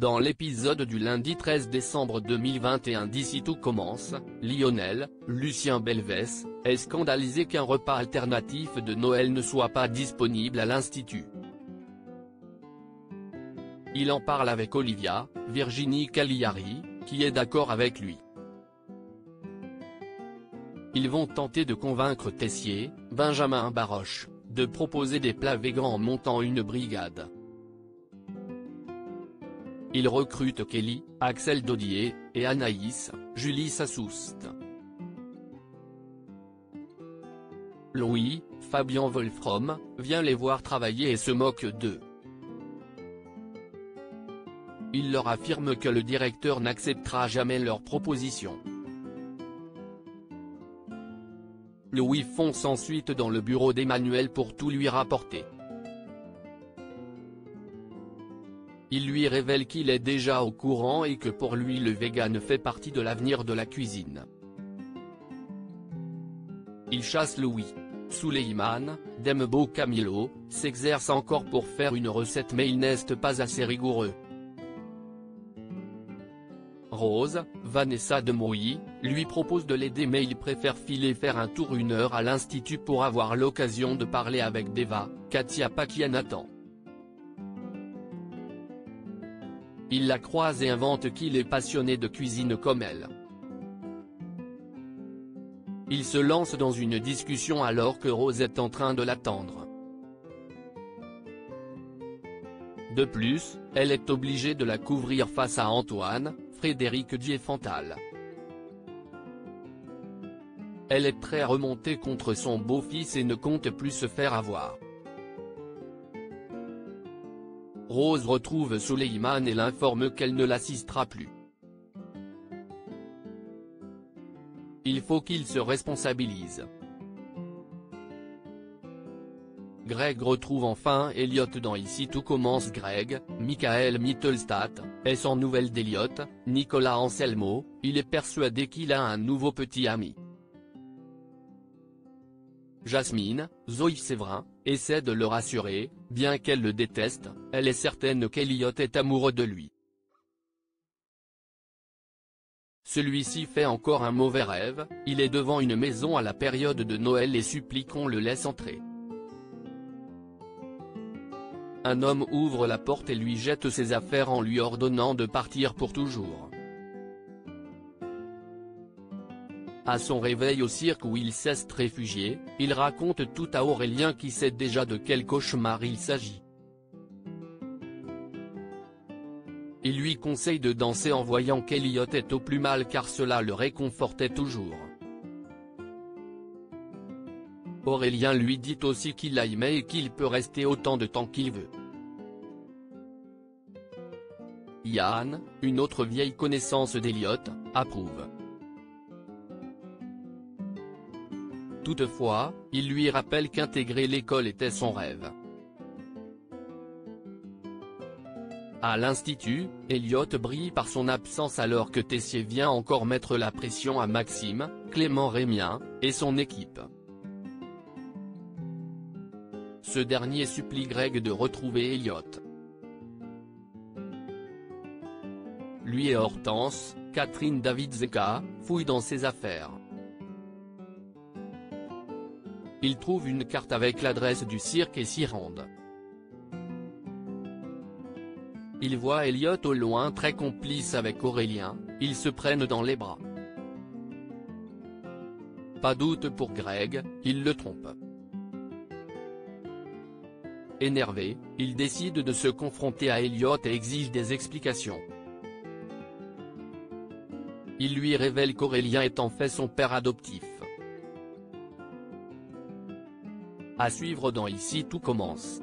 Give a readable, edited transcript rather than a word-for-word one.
Dans l'épisode du lundi 13 décembre 2021 d'Ici tout commence, Lionel, Lucien Belvès, est scandalisé qu'un repas alternatif de Noël ne soit pas disponible à l'Institut. Il en parle avec Olivia, Virginie Cagliari, qui est d'accord avec lui. Ils vont tenter de convaincre Tessier, Benjamin Baroche, de proposer des plats végans en montant une brigade. Ils recrutent Kelly, Axel Daudier, et Anaïs, Julie Sassoust. Louis, Fabien Wolfrom, vient les voir travailler et se moque d'eux. Il leur affirme que le directeur n'acceptera jamais leurs propositions. Louis fonce ensuite dans le bureau d'Emmanuel pour tout lui rapporter. Il lui révèle qu'il est déjà au courant et que pour lui le vegan fait partie de l'avenir de la cuisine. Il chasse Louis. Souleymane, Dembo Camilo, s'exerce encore pour faire une recette mais il n'est pas assez rigoureux. Rose, Vanessa Demouy, lui propose de l'aider mais il préfère filer faire un tour 1 heure à l'Institut pour avoir l'occasion de parler avec Deva, Katia Pakianathan. Il la croise et invente qu'il est passionné de cuisine comme elle. Il se lance dans une discussion alors que Rose est en train de l'attendre. De plus, elle est obligée de la couvrir face à Antoine, Frédéric Diefenthal. Elle est très remontée contre son beau-fils et ne compte plus se faire avoir. Rose retrouve Souleymane et l'informe qu'elle ne l'assistera plus. Il faut qu'il se responsabilise. Greg retrouve enfin Elliot dans Ici tout commence. Greg, Michael Mittelstadt, est sans nouvelles d'Elliot, Nicolas Anselmo, il est persuadé qu'il a un nouveau petit ami. Jasmine, Zoé Séverin, essaie de le rassurer, bien qu'elle le déteste, elle est certaine qu'Elliot est amoureux de lui. Celui-ci fait encore un mauvais rêve, il est devant une maison à la période de Noël et supplie qu'on le laisse entrer. Un homme ouvre la porte et lui jette ses affaires en lui ordonnant de partir pour toujours. À son réveil au cirque où il s'est réfugié, il raconte tout à Aurélien qui sait déjà de quel cauchemar il s'agit. Il lui conseille de danser en voyant qu'Elliot est au plus mal car cela le réconfortait toujours. Aurélien lui dit aussi qu'il l'aimait et qu'il peut rester autant de temps qu'il veut. Yann, une autre vieille connaissance d'Elliot, approuve. Toutefois, il lui rappelle qu'intégrer l'école était son rêve. À l'Institut, Elliot brille par son absence alors que Tessier vient encore mettre la pression à Maxime, Clément Rémien, et son équipe. Ce dernier supplie Greg de retrouver Elliot. Lui et Hortense, Catherine Davidzeka, fouillent dans ses affaires. Ils trouvent une carte avec l'adresse du cirque et s'y rendent. Ils voient Elliot au loin très complice avec Aurélien, ils se prennent dans les bras. Pas doute pour Greg, il le trompe. Énervé, il décide de se confronter à Elliot et exige des explications. Il lui révèle qu'Aurélien est en fait son père adoptif. À suivre dans Ici tout commence.